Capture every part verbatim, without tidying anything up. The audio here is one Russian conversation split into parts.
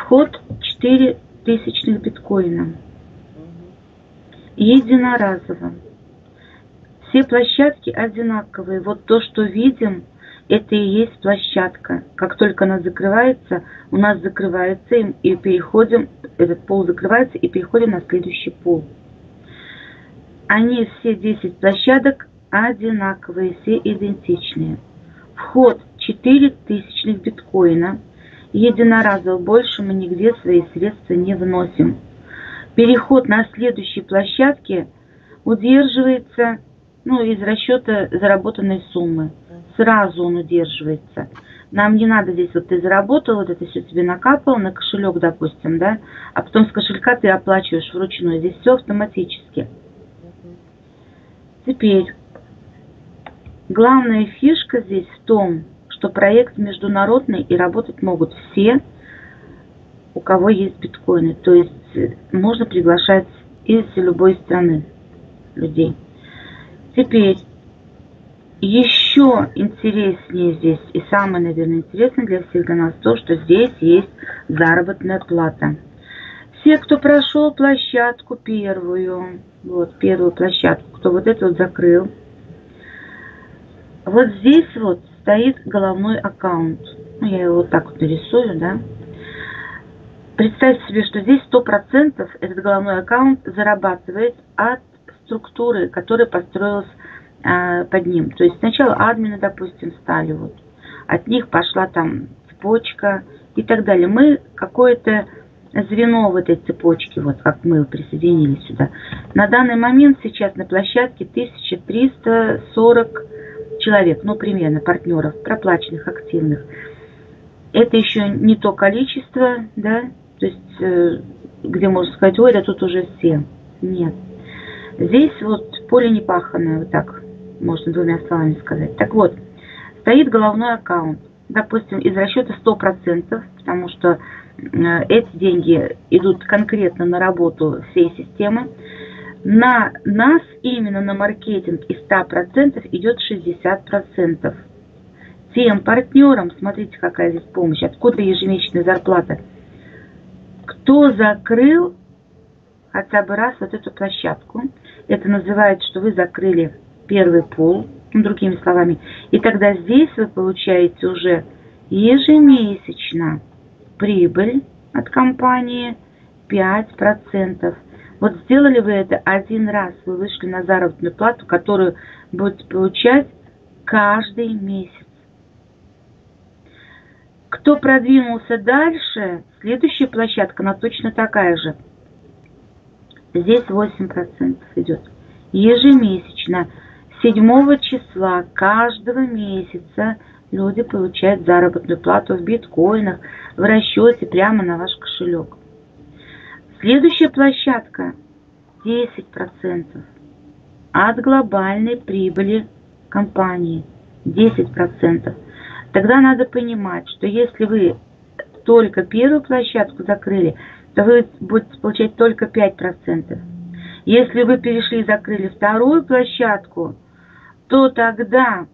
Вход четыре тысячных биткоина. Единоразово. Все площадки одинаковые. Вот то, что видим, это и есть площадка. Как только она закрывается, у нас закрывается и переходим, этот пол закрывается и переходим на следующий пол. Они все десять площадок одинаковые, все идентичные. Вход четыре тысячных биткоина. Единоразово, больше мы нигде свои средства не вносим. Переход на следующие площадки удерживается, ну, из расчета заработанной суммы. Сразу он удерживается. Нам не надо здесь, вот ты заработал, вот это все тебе накапало на кошелек, допустим, да, а потом с кошелька ты оплачиваешь вручную. Здесь все автоматически. Теперь, главная фишка здесь в том, что проект международный и работать могут все, у кого есть биткоины. То есть можно приглашать из любой страны людей. Теперь, еще интереснее здесь, и самое, наверное, интересное для всех для нас, то, что здесь есть заработная плата. Все, кто прошел площадку первую, вот первую площадку, кто вот эту вот закрыл, вот здесь вот стоит головной аккаунт. Ну, я его вот так вот нарисую, да. Представьте себе, что здесь сто процентов этот головной аккаунт зарабатывает от структуры, которая построилась э, под ним. То есть сначала админы, допустим, стали вот. От них пошла там цепочка и так далее. Мы какое-то звено в этой цепочке, вот как мы присоединились сюда. На данный момент сейчас на площадке тысяча триста сорок человек, ну примерно, партнеров, проплаченных, активных. Это еще не то количество, да, то есть, э, где можно сказать, ой, да тут уже все. Нет. Здесь вот поле непаханное, вот так можно двумя словами сказать. Так вот, стоит головной аккаунт, допустим, из расчета сто процентов, потому что э, эти деньги идут конкретно на работу всей системы. На нас именно на маркетинг из ста процентов идет шестьдесят процентов. Тем партнерам, смотрите, какая здесь помощь, откуда ежемесячная зарплата. Кто закрыл хотя бы раз вот эту площадку, это называется, что вы закрыли первый пул, ну, другими словами, и тогда здесь вы получаете уже ежемесячно прибыль от компании пять процентов. Вот сделали вы это один раз, вы вышли на заработную плату, которую будете получать каждый месяц. Кто продвинулся дальше, следующая площадка, она точно такая же. Здесь восемь процентов идет. Ежемесячно, седьмого числа каждого месяца люди получают заработную плату в биткоинах, в расчете прямо на ваш кошелек. Следующая площадка десять процентов от глобальной прибыли компании. десять процентов. Тогда надо понимать, что если вы только первую площадку закрыли, то вы будете получать только пять процентов. Если вы перешли и закрыли вторую площадку, то тогда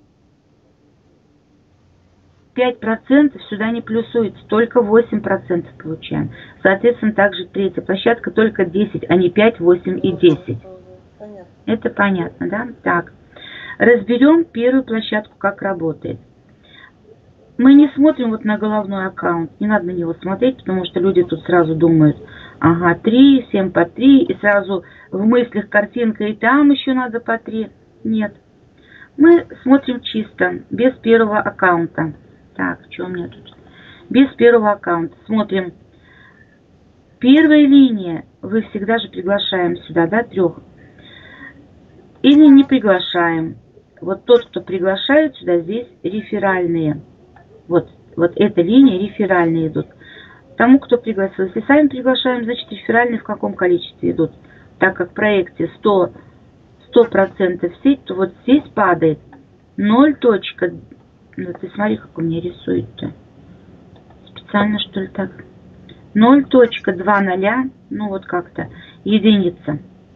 пять процентов сюда не плюсуется, только восемь процентов получаем. Соответственно, также третья площадка только десять, а не пять, восемь и десять. Это понятно, да? Так, разберем первую площадку, как работает. Мы не смотрим вот на головной аккаунт, не надо на него смотреть, потому что люди тут сразу думают, ага, три, семь по три, и сразу в мыслях картинка, и там еще надо по три. Нет. Мы смотрим чисто, без первого аккаунта. Так, что у меня тут? Без первого аккаунта. Смотрим. Первая линия, вы всегда же приглашаем сюда, да, трех. Или не приглашаем. Вот тот, кто приглашает сюда, здесь реферальные. Вот, вот эта линия реферальные идут. Тому, кто пригласил. Если сами приглашаем, значит реферальные в каком количестве идут. Так как в проекте сто процентов сеть, то вот здесь падает ноль. Ну ты смотри, как у меня рисует-то. Специально, что ли, так? ноль целых два ноль, ну вот как-то, единица.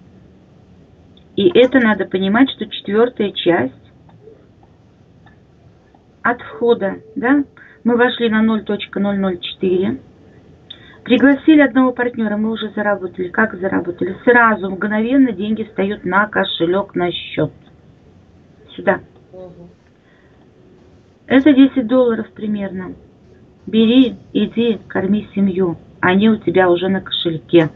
И это надо понимать, что четвертая часть от входа, да, мы вошли на ноль целых ноль ноль четыре, Пригласили одного партнера, мы уже заработали. Как заработали? Сразу, мгновенно деньги встают на кошелек, на счет. Сюда. Угу. Это десять долларов примерно. Бери, иди, корми семью. Они у тебя уже на кошельке.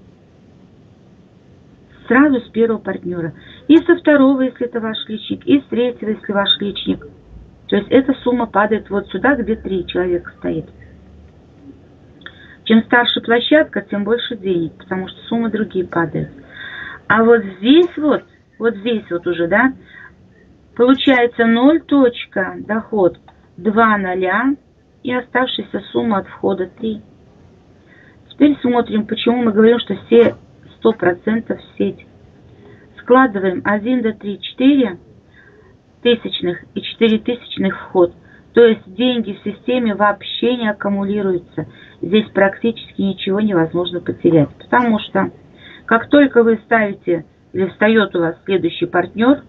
Сразу с первого партнера. И со второго, если это ваш личник. И с третьего, если ваш личник. То есть эта сумма падает вот сюда, где три человека стоит. Чем старше площадка, тем больше денег, потому что суммы другие падают. А вот здесь вот, вот здесь вот уже, да, получается ноль точка, доход два ноля и оставшаяся сумма от входа три. Теперь смотрим, почему мы говорим, что все сто процентов в сеть. Складываем один до три, четыре тысячных и четыре тысячных вход. То есть деньги в системе вообще не аккумулируются. Здесь практически ничего невозможно потерять. Потому что как только вы ставите или встает у вас следующий партнер,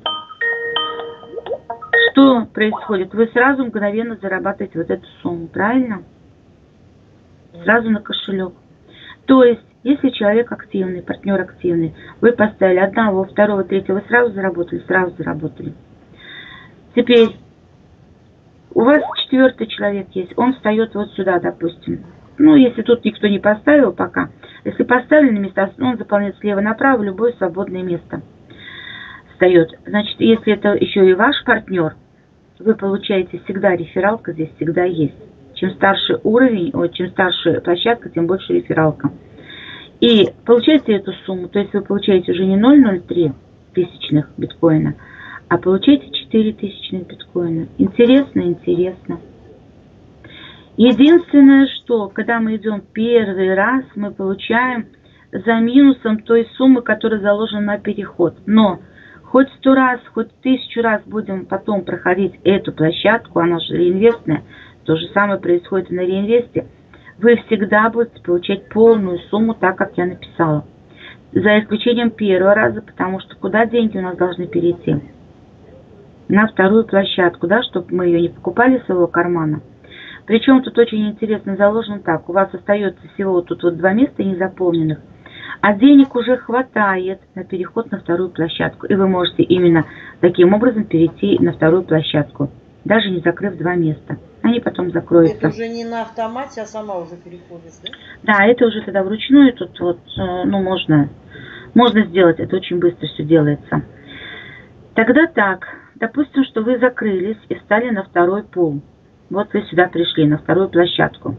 что происходит? Вы сразу мгновенно зарабатываете вот эту сумму, правильно? Сразу на кошелек. То есть, если человек активный, партнер активный, вы поставили одного, второго, третьего, вы сразу заработали, сразу заработали. Теперь у вас четвертый человек есть, он встает вот сюда, допустим. Ну, если тут никто не поставил пока. Если поставили на места, он заполняет слева направо любое свободное место. Встает. Значит, если это еще и ваш партнер, вы получаете всегда рефералка, здесь всегда есть. Чем старше уровень, о, чем старше площадка, тем больше рефералка. И получаете эту сумму, то есть вы получаете уже не ноль целых ноль три тысячных биткоина, а получаете четыре тысячных биткоина. Интересно, интересно. Единственное, что, когда мы идем первый раз, мы получаем за минусом той суммы, которая заложена на переход. Но хоть сто раз, хоть тысячу раз будем потом проходить эту площадку, она же реинвестная, то же самое происходит и на реинвесте, вы всегда будете получать полную сумму, так как я написала. За исключением первого раза, потому что куда деньги у нас должны перейти? На вторую площадку, да, чтобы мы ее не покупали из своего кармана. Причем тут очень интересно заложено так. У вас остается всего вот тут вот два места незаполненных, а денег уже хватает на переход на вторую площадку. И вы можете именно таким образом перейти на вторую площадку, даже не закрыв два места. Они потом закроются. Это уже не на автомате, а сама уже переходишь, да? Да, это уже тогда вручную. Тут вот, ну, можно, можно сделать. Это очень быстро все делается. Тогда так. Допустим, что вы закрылись и встали на второй пул. Вот вы сюда пришли, на вторую площадку.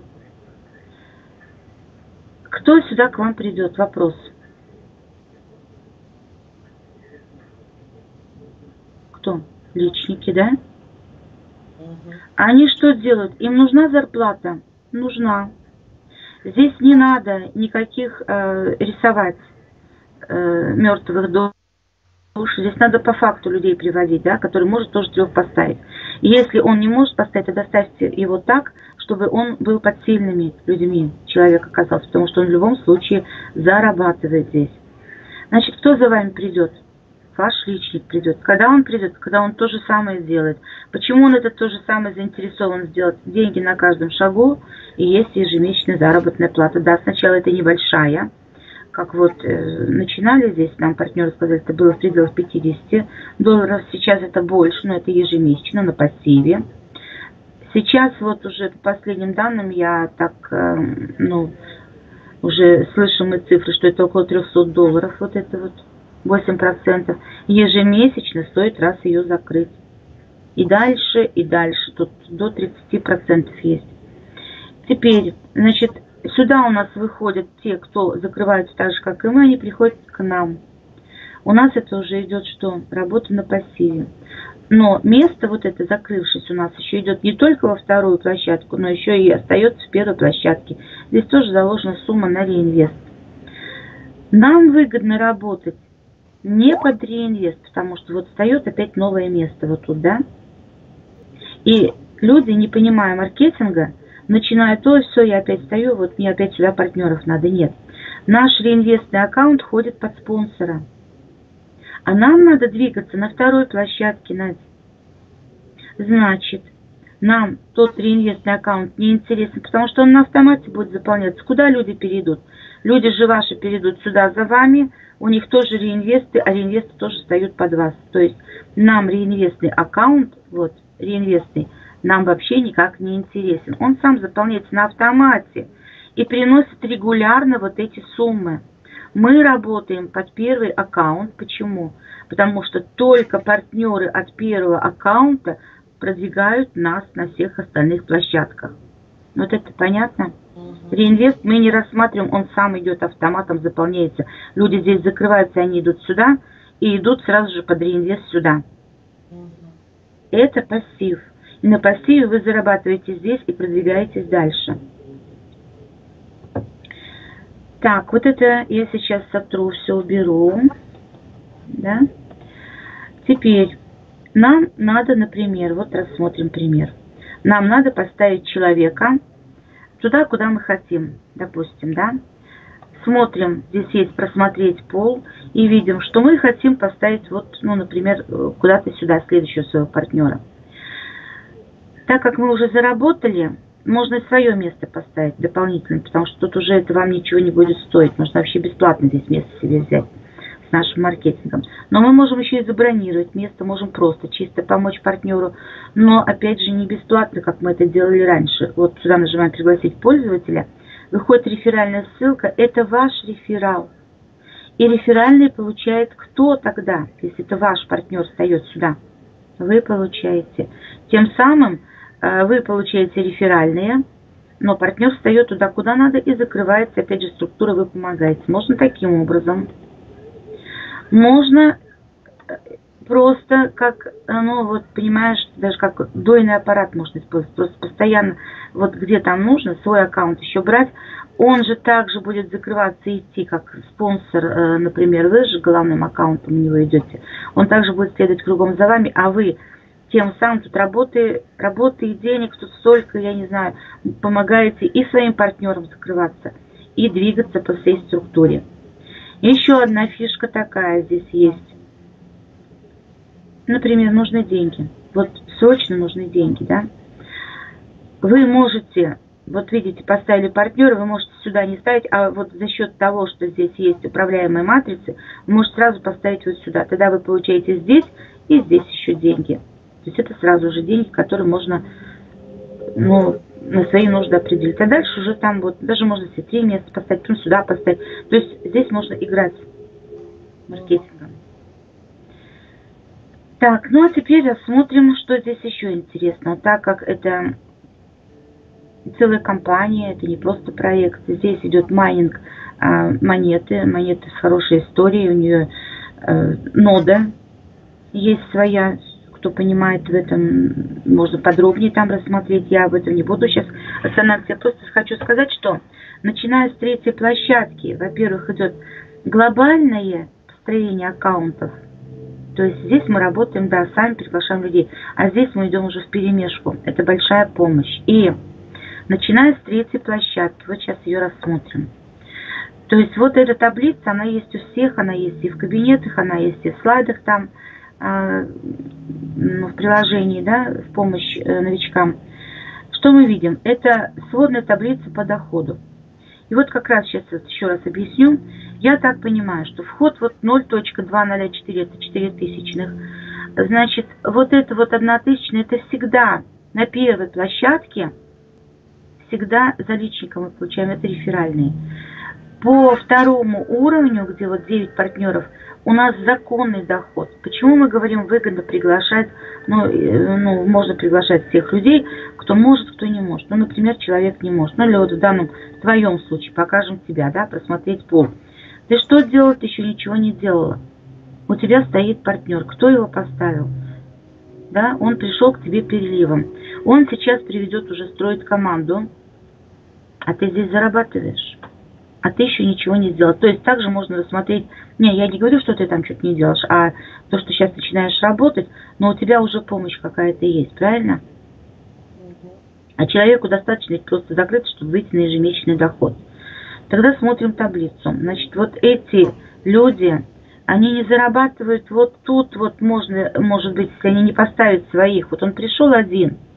Кто сюда к вам придет? Вопрос. Кто? Личники, да? Угу. Они что делают? Им нужна зарплата? Нужна. Здесь не надо никаких э, рисовать э, мертвых душ. Здесь надо по факту людей приводить, да, который может тоже трех поставить. И если он не может поставить, то доставьте его так, чтобы он был под сильными людьми, человек оказался, потому что он в любом случае зарабатывает здесь. Значит, кто за вами придет? Ваш личник придет. Когда он придет? Когда он то же самое сделает. Почему он это то же самое заинтересован сделать? Деньги на каждом шагу и есть ежемесячная заработная плата. Да, сначала это небольшая. Как вот э, начинали здесь, нам партнеры сказали, это было в пределах пятидесяти долларов, сейчас это больше, но это ежемесячно на пассиве. Сейчас вот уже по последним данным я так, э, ну, уже слышу мы цифры, что это около трёхсот долларов, вот это вот восемь процентов. Ежемесячно стоит раз ее закрыть. И дальше, и дальше, тут до тридцати процентов есть. Теперь, значит, сюда у нас выходят те, кто закрываются так же, как и мы, они приходят к нам. У нас это уже идет что? Работа на пассиве. Но место вот это, закрывшись, у нас еще идет не только во вторую площадку, но еще и остается в первой площадке. Здесь тоже заложена сумма на реинвест. Нам выгодно работать не под реинвест, потому что вот встает опять новое место вот тут, да? И люди, не понимая маркетинга, начинают, то все, я опять стою, вот мне опять сюда партнеров надо. Нет. Наш реинвестный аккаунт ходит под спонсора. А нам надо двигаться на второй площадке, Надя. Значит, нам тот реинвестный аккаунт не интересен, потому что он на автомате будет заполняться. Куда люди перейдут? Люди же ваши перейдут сюда за вами, у них тоже реинвесты, а реинвесты тоже встают под вас. То есть нам реинвестный аккаунт, вот, реинвестный, нам вообще никак не интересен. Он сам заполняется на автомате и приносит регулярно вот эти суммы. Мы работаем под первый аккаунт. Почему? Потому что только партнеры от первого аккаунта продвигают нас на всех остальных площадках. Вот это понятно? Реинвест мы не рассматриваем, он сам идет автоматом, заполняется. Люди здесь закрываются, они идут сюда и идут сразу же под реинвест сюда. Это пассив. И на пассиве вы зарабатываете здесь и продвигаетесь дальше. Так, вот это я сейчас сотру, все уберу. Да? Теперь нам надо, например, вот рассмотрим пример. Нам надо поставить человека туда, куда мы хотим, допустим, да. Смотрим, здесь есть просмотреть пол, и видим, что мы хотим поставить, вот, ну, например, куда-то сюда, следующего своего партнера. Так как мы уже заработали, можно и свое место поставить дополнительно, потому что тут уже это вам ничего не будет стоить. Можно вообще бесплатно здесь место себе взять с нашим маркетингом. Но мы можем еще и забронировать место, можем просто чисто помочь партнеру, но опять же не бесплатно, как мы это делали раньше. Вот сюда нажимаем «Пригласить пользователя», выходит реферальная ссылка, это ваш реферал. И реферальный получает кто тогда, если это ваш партнер встает сюда? Вы получаете. Тем самым вы получаете реферальные, но партнер встает туда, куда надо, и закрывается, опять же, структура, вы помогаете. Можно таким образом. Можно просто, как, ну вот, понимаешь, даже как дойный аппарат можно использовать. Просто постоянно, вот где там нужно, свой аккаунт еще брать. Он же также будет закрываться и идти, как спонсор, например, вы же главным аккаунтом у него идете. Он также будет следовать кругом за вами, а вы тем самым тут работы, работы и денег, тут столько, я не знаю, помогаете и своим партнерам закрываться, и двигаться по всей структуре. Еще одна фишка такая здесь есть. Например, нужны деньги. Вот срочно нужны деньги, да? Вы можете, вот видите, поставили партнера, вы можете сюда не ставить, а вот за счет того, что здесь есть управляемые матрицы, вы можете сразу поставить вот сюда. Тогда вы получаете здесь и здесь еще деньги. То есть это сразу же деньги, которые можно, ну, на свои нужды определить. А дальше уже там вот, даже можно себе три места поставить, потом сюда поставить. То есть здесь можно играть маркетингом. Так, ну а теперь рассмотрим, что здесь еще интересно. Так как это целая компания, это не просто проект. Здесь идет майнинг а, монеты, монеты с хорошей историей, у нее а, нода есть своя. Кто понимает в этом, можно подробнее там рассмотреть. Я об этом не буду сейчас останавливаться. Я просто хочу сказать, что начиная с третьей площадки, во-первых, идет глобальное построение аккаунтов. То есть здесь мы работаем, да, сами приглашаем людей. А здесь мы идем уже вперемешку. Это большая помощь. И начиная с третьей площадки, вот сейчас ее рассмотрим. То есть вот эта таблица, она есть у всех, она есть и в кабинетах, она есть и в слайдах там, в приложении, да, в помощь новичкам. Что мы видим? Это сводная таблица по доходу. И вот как раз сейчас вот еще раз объясню. Я так понимаю, что вход вот ноль целых две ноль четыре, это четыре тысячных. Значит, вот это вот одна тысячная, это всегда на первой площадке, всегда за личником мы получаем, это реферальные. По второму уровню, где вот девять партнеров, у нас законный доход. Почему мы говорим выгодно приглашать, ну, ну, можно приглашать всех людей, кто может, кто не может. Ну, например, человек не может. Ну, или вот в данном твоем случае, покажем тебя, да, просмотреть пол. Ты что делала? Ты еще ничего не делала. У тебя стоит партнер. Кто его поставил? Да, он пришел к тебе переливом. Он сейчас приведет уже строить команду, а ты здесь зарабатываешь. А ты еще ничего не сделал. То есть также можно рассмотреть, не, я не говорю, что ты там что-то не делаешь, а то, что сейчас начинаешь работать, но у тебя уже помощь какая-то есть, правильно? А человеку достаточно просто закрыть, чтобы выйти на ежемесячный доход. Тогда смотрим таблицу. Значит, вот эти люди, они не зарабатывают вот тут, вот можно, может быть, если они не поставят своих. Вот он пришел один,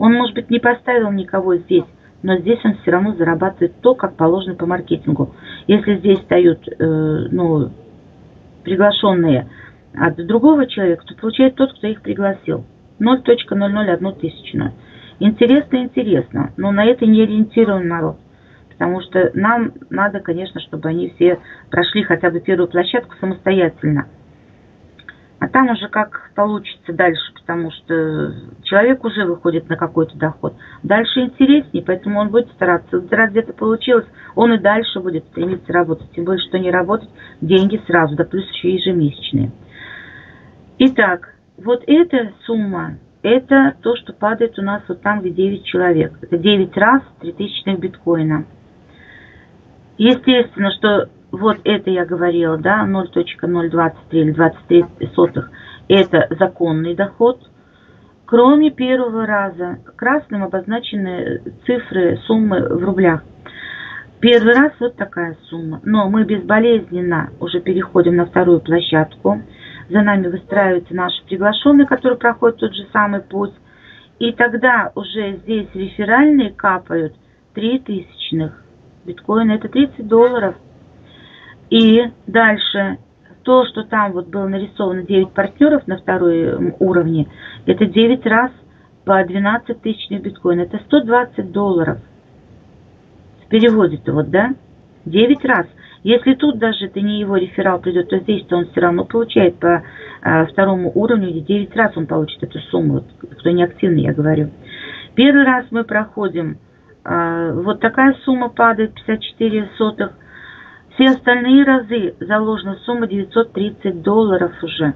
Он, может быть, не поставил никого здесь, но здесь он все равно зарабатывает то, как положено по маркетингу. Если здесь стоят э, ну, приглашенные от другого человека, то получает тот, кто их пригласил. ноль целых ноль ноль одна тысячная. Интересно, интересно, но на это не ориентирован народ. Потому что нам надо, конечно, чтобы они все прошли хотя бы первую площадку самостоятельно. А там уже как получится дальше, потому что человек уже выходит на какой-то доход. Дальше интереснее, поэтому он будет стараться. Вот раз где-то получилось, он и дальше будет стремиться работать. Тем более, что не работать деньги сразу, да плюс еще ежемесячные. Итак, вот эта сумма, это то, что падает у нас вот там, где девять человек. Это девять раз три тысячных биткоина. Естественно, что вот это я говорила, да, ноль целых ноль двадцать три или двадцать три сотых, это законный доход. Кроме первого раза, красным обозначены цифры, суммы в рублях. Первый раз вот такая сумма, но мы безболезненно уже переходим на вторую площадку. За нами выстраиваются наши приглашенные, которые проходят тот же самый путь. И тогда уже здесь реферальные капают три тысячных. Биткоин это тридцать долларов. И дальше то, что там вот было нарисовано девять партнеров на втором уровне, это девять раз по двенадцать тысячных биткоин. Это сто двадцать долларов. В переводе-то вот, да? девять раз. Если тут даже это не его реферал придет, то здесь-то он все равно получает по э, второму уровню, где девять раз он получит эту сумму. Вот, кто не активный, я говорю. Первый раз мы проходим. Вот такая сумма падает, пятьдесят четыре сотых. Все остальные разы заложена сумма девятьсот тридцать долларов уже.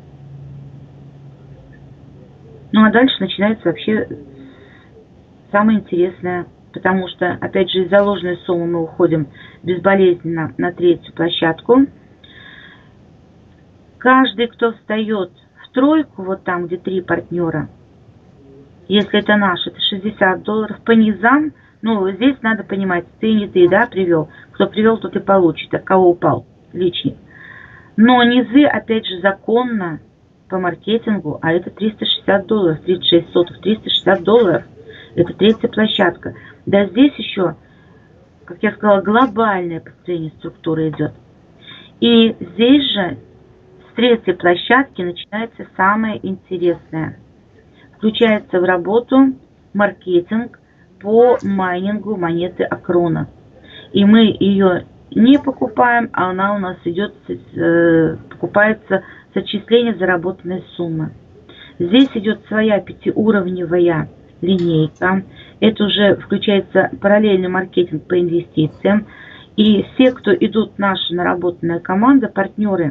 Ну а дальше начинается вообще самое интересное. Потому что, опять же, из заложенной суммы мы уходим безболезненно на третью площадку. Каждый, кто встает в тройку, вот там, где три партнера, если это наш, это шестьдесят долларов. По низам, ну, здесь надо понимать, ты не ты, да, привел. Кто привел, тот и получит, от кого упал личник. Но низы, опять же, законно по маркетингу, а это триста шестьдесят долларов, тридцать шесть сотых, триста шестьдесят долларов. Это третья площадка. Да здесь еще, как я сказала, глобальное построение структуры идет. И здесь же с третьей площадки начинается самое интересное. Включается в работу маркетинг по майнингу монеты Акрона. И мы ее не покупаем, а она у нас идет, э, покупается с отчисления заработанной суммы. Здесь идет своя пятиуровневая линейка. Это уже включается параллельный маркетинг по инвестициям. И все, кто идут, наша наработанная команда, партнеры,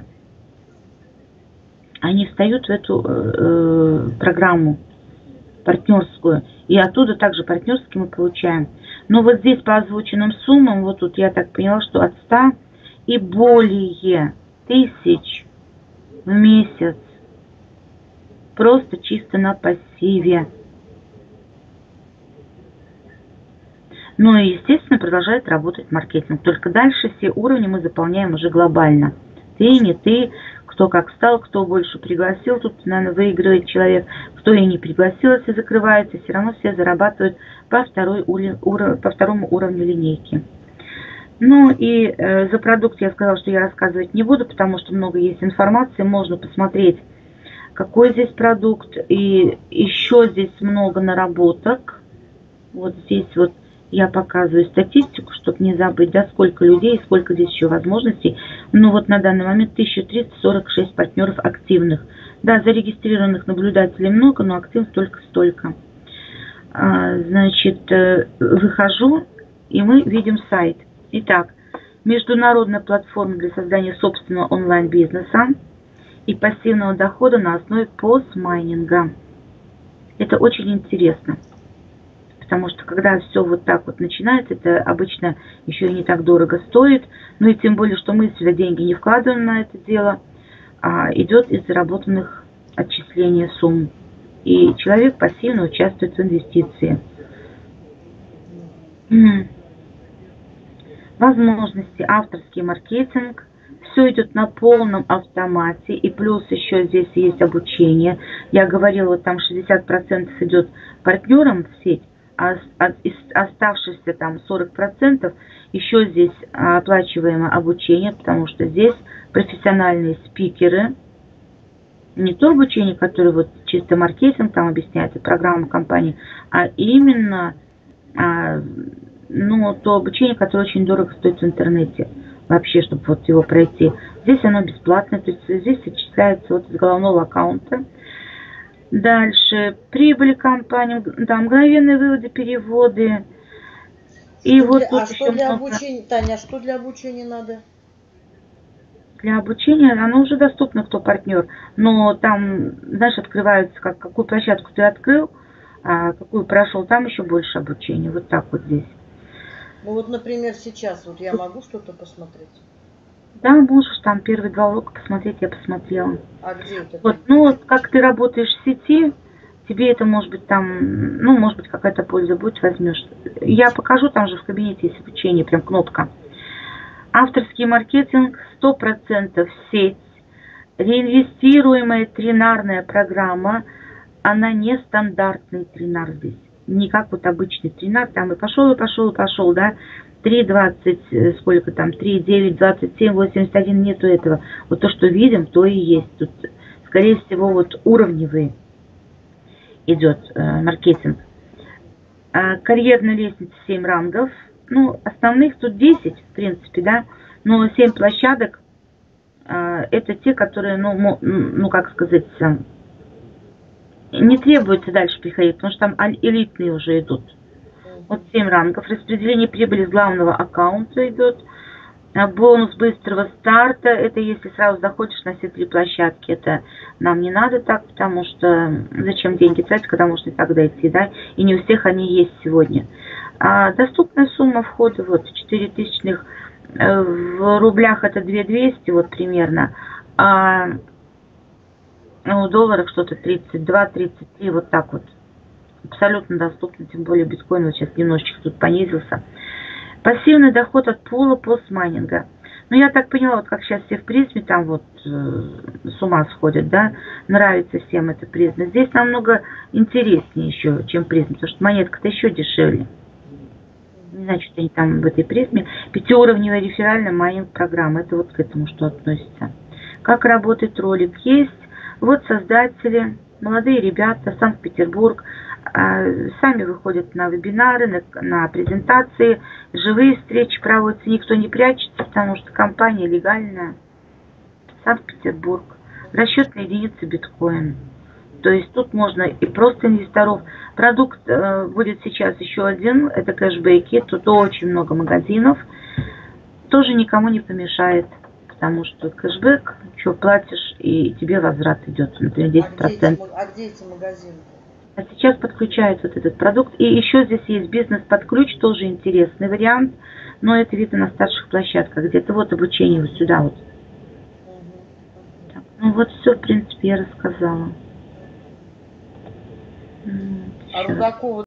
они встают в эту э, программу партнерскую. И оттуда также партнерские мы получаем. Но вот здесь по озвученным суммам, вот тут я так поняла, что от ста и более тысяч в месяц. Просто чисто на пассиве. Ну и, естественно, продолжает работать маркетинг. Только дальше все уровни мы заполняем уже глобально. Ты, не ты, кто как стал, кто больше пригласил. Тут, наверное, выигрывает человек. Кто и не пригласил, если закрывается. Все равно все зарабатывают по, второй уров... по второму уровню линейки. Ну и э, за продукт я сказала, что я рассказывать не буду, потому что много есть информации. Можно посмотреть, какой здесь продукт. И еще здесь много наработок. Вот здесь вот я показываю статистику, чтобы не забыть, да, сколько людей, сколько здесь еще возможностей. Ну вот на данный момент тысяча триста сорок шесть партнеров активных. Да, зарегистрированных наблюдателей много, но активных только столько. А, значит, выхожу, и мы видим сайт. Итак, международная платформа для создания собственного онлайн-бизнеса и пассивного дохода на основе постмайнинга. Это очень интересно. Потому что когда все вот так вот начинается, это обычно еще и не так дорого стоит. Ну и тем более, что мы сюда деньги не вкладываем на это дело, а идет из заработанных отчисления сумм. И человек пассивно участвует в инвестиции. Возможности, авторский маркетинг, все идет на полном автомате, и плюс еще здесь есть обучение. Я говорила, вот там шестьдесят процентов идет партнерам в сеть, а из оставшихся там сорок процентов еще здесь оплачиваемое обучение, потому что здесь профессиональные спикеры, не то обучение, которое вот чисто маркетинг там объясняется, программа компании, а именно а, ну, то обучение, которое очень дорого стоит в интернете. Вообще, чтобы вот его пройти. Здесь оно бесплатное, то есть здесь отчисляется вот из головного аккаунта. Дальше, прибыль компании, да, мгновенные выводы, переводы. И что вот для, тут а еще что для много... обучения, Таня, а что для обучения надо? Для обучения оно уже доступно, кто партнер. Но там, знаешь, открываются, как, какую площадку ты открыл, а какую прошел, там еще больше обучения. Вот так вот здесь. Ну вот, например, сейчас вот я могу что-то посмотреть? Да, можешь там первые два урока посмотреть, я посмотрела. А где это? Вот, ну вот как ты работаешь в сети, тебе это может быть там, ну может быть какая-то польза будет, возьмешь. Я покажу, там же в кабинете есть обучение, прям кнопка. Авторский маркетинг сто процентов сеть, реинвестируемая тринарная программа, она не стандартный тринар здесь. Не как вот обычный тринар, там и пошел, и пошел, и пошел, да. три двадцать, сколько там, три девять, двадцать семь, восемьдесят один, нету этого. Вот то, что видим, то и есть. Тут, скорее всего, вот уровневый идет э, маркетинг. А, карьерная лестница семь рангов. Ну, основных тут десять, в принципе, да. Но семь площадок, э, это те, которые, ну, ну, как сказать, не требуется дальше приходить, потому что там элитные уже идут. Вот семь рангов. Распределение прибыли с главного аккаунта идет. Бонус быстрого старта. Это если сразу заходишь на все три площадки. Это нам не надо так, потому что зачем деньги тратить, когда можно и так дойти, да? И не у всех они есть сегодня. А доступная сумма входа, вот, четыре тысячных в рублях это две тысячи двести, вот примерно. А в долларах что-то тридцать два тридцать три, вот так вот. Абсолютно доступно, тем более биткоин вот сейчас немножечко тут понизился. Пассивный доход от пула постмайнинга. Ну, я так поняла, вот как сейчас все в призме там вот э, с ума сходят, да, нравится всем эта призма. Здесь намного интереснее еще, чем призма, потому что монетка-то еще дешевле. Не знаю, что они там в этой призме. Пятиуровневая реферальная майнинг-программа, это вот к этому что относится. Как работает ролик? Есть вот создатели, молодые ребята, Санкт-Петербург, сами выходят на вебинары, на, на презентации, живые встречи проводятся, никто не прячется, потому что компания легальная. Санкт-Петербург, расчетная единица биткоин. То есть тут можно и просто инвесторов. Продукт э, будет сейчас еще один, это кэшбэки, тут очень много магазинов. Тоже никому не помешает, потому что кэшбэк, что платишь, и тебе возврат идет, например, десять процентов. А где эти, а где эти магазины? А сейчас подключается вот этот продукт. И еще здесь есть бизнес под ключ, тоже интересный вариант. Но это видно на старших площадках. Где-то вот обучение вот сюда вот. Угу. Так, ну вот все, в принципе, я рассказала. А Рудакова